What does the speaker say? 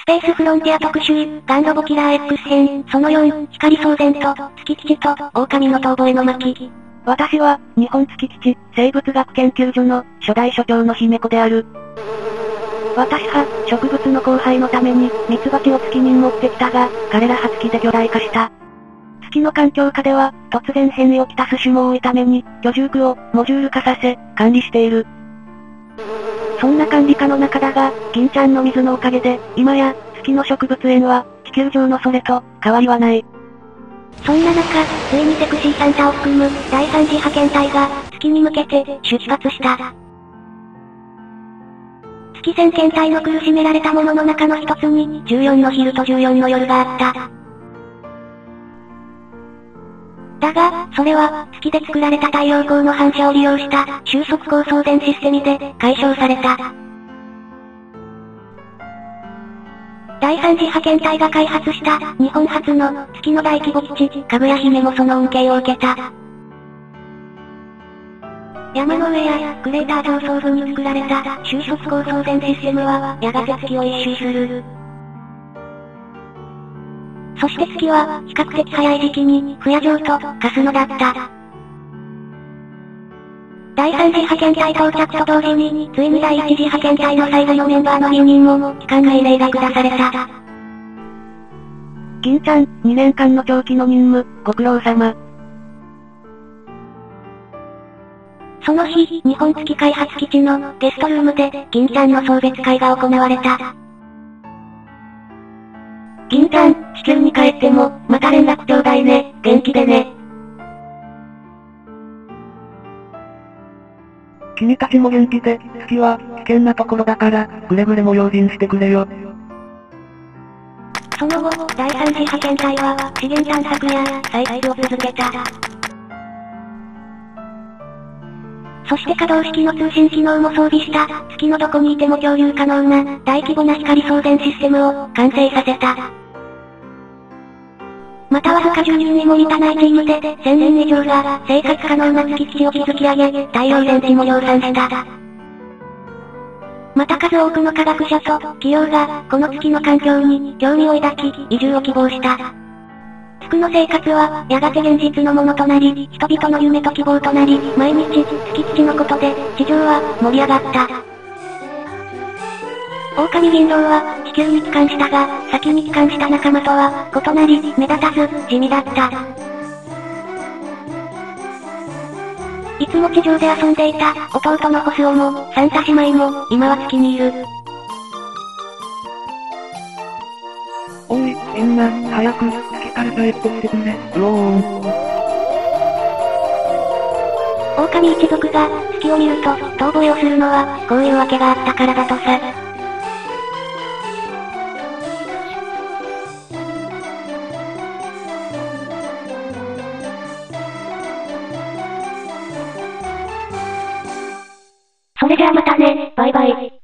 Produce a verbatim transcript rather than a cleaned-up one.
スペースフロンティア特集、ガンロボキラー X 編、そのよん、光送電と、月吉と、狼の遠吠えの巻。 私は、日本月吉、生物学研究所の、初代所長の姫子である。私は、植物の交配のために、ミツバチを月に持ってきたが、彼らは月で魚雷化した。月の環境下では、突然変異をきたす種も多いために、居住区を、モジュール化させ、管理している。そんな管理下の中だが、銀ちゃんの水のおかげで、今や、月の植物園は、地球上のそれと、変わりはない。 そんな中、ついにセクシーサンタを含む、第三次派遣隊が、月に向けて、出発した。月先遣隊の苦しめられたものの中の一つに、じゅうよんの昼とじゅうよんの夜があった。だが、それは、月で作られた太陽光の反射を利用した、収束光送電システムで、解消された。第三次派遣隊が開発した、日本初の、月の大規模基地、かぐや姫もその恩恵を受けた。山の上や、クレーター上層部に作られた、収束光送電システムは、やがて月を一周する。そして月は、比較的早い時期に、不夜城と、化すのだった。第三次派遣隊到着と同時に、ついに第一次派遣隊の最後のメンバーの離任も、帰還命令が下された。 銀ちゃん、にねんかんの長期の任務、ご苦労様。 その日、日本月開発基地の、ゲストルームで、銀ちゃんの送別会が行われた。銀ちゃん、地球に帰っても、また連絡ちょうだいね、元気でね。 君たちも元気で、月は、危険なところだから、くれぐれも用心してくれよ。 その後、第三次派遣隊は、資源探索や、採掘を続けた。そして可動式の通信機能も装備した、月のどこにいても共有可能な、大規模な光送電システムを、完成させた。またわずかじゅうにんにも満たないチームで、せんにん以上が、生活可能な月基地を築き上げ、太陽電池も量産した。また数多くの科学者と、企業が、この月の環境に、興味を抱き、移住を希望した。地区の生活は、やがて現実のものとなり、人々の夢と希望となり、毎日、月基地のことで、地上は、盛り上がった。狼銀狼は、地球に帰還したが、先に帰還した仲間とは、異なり、目立たず、地味だった。いつも地上で遊んでいた、弟のホスオも、サンタ姉妹も、今は月にいる。 おい、みんな、早く、月から帰ってきてくれ、うおー。 狼一族が、月を見ると、遠吠えをするのは、こういうわけがあったからだとさ。それじゃあまたね、バイバイ。